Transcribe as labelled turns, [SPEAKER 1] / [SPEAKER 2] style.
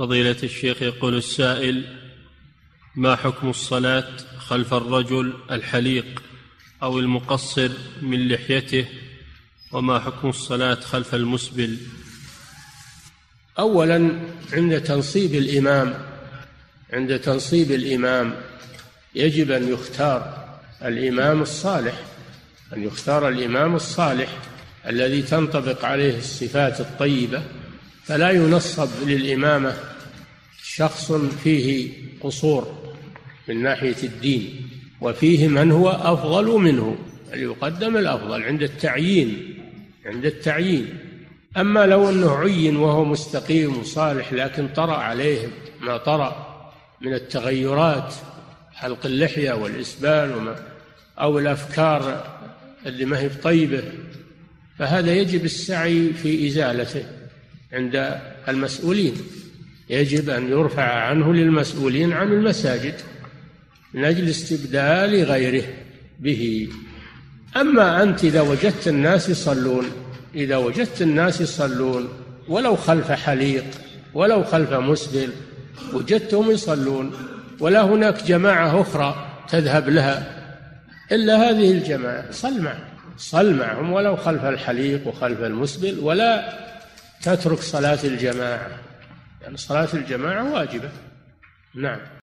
[SPEAKER 1] فضيلة الشيخ، يقول السائل: ما حكم الصلاة خلف الرجل الحليق أو المقصر من لحيته، وما حكم الصلاة خلف المسبل؟
[SPEAKER 2] أولا عند تنصيب الإمام يجب أن يختار الإمام الصالح الذي تنطبق عليه الصفات الطيبة، فلا ينصب للإمامة شخص فيه قصور من ناحية الدين، وفيه من هو أفضل منه، يقدم الأفضل عند التعيين. أما لو أنه عين وهو مستقيم وصالح لكن طرأ عليه ما طرأ من التغيرات، حلق اللحية والإسبال أو الأفكار اللي ما هي طيبة، فهذا يجب السعي في إزالته عند المسؤولين، يجب أن يرفع عنه للمسؤولين عن المساجد من أجل استبدال غيره به. أما أنت إذا وجدت الناس يصلون ولو خلف حليق ولو خلف مسبل، وجدتهم يصلون ولا هناك جماعة أخرى تذهب لها إلا هذه الجماعة، صل معهم ولو خلف الحليق وخلف المسبل، ولا تترك صلاة الجماعة، يعني صلاة الجماعة واجبة. نعم.